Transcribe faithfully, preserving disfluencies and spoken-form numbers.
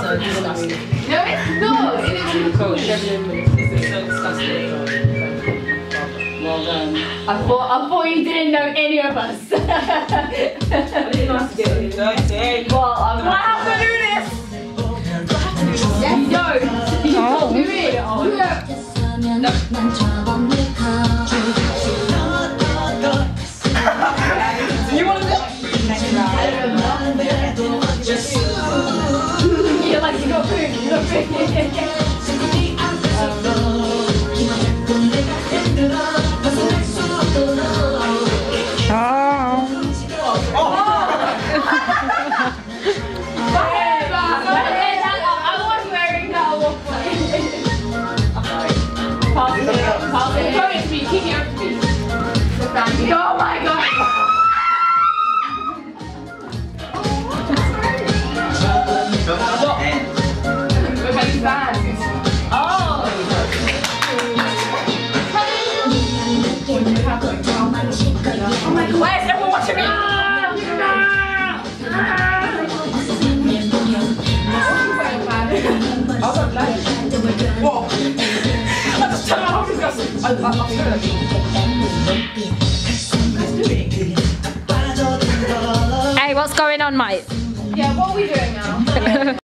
disgusting. No, it's not. It is Cool, Chevrolet Willis. This is so disgusting. Well done. I thought, I thought you didn't know any of us. I didn't know how to get it. Well, I'm Do I have to do this? Yes, no. You Oh. can't do it. Oh, yeah. No. Do you want to do it? You're like, you got food, you got food. Oh my god! We're big fans. Oh! Oh my god, where's everyone watching me? Whoa! I just turned my whole disgusting. I, I, I'll show you. Hey, what's going on, mate? Yeah, what are we doing now?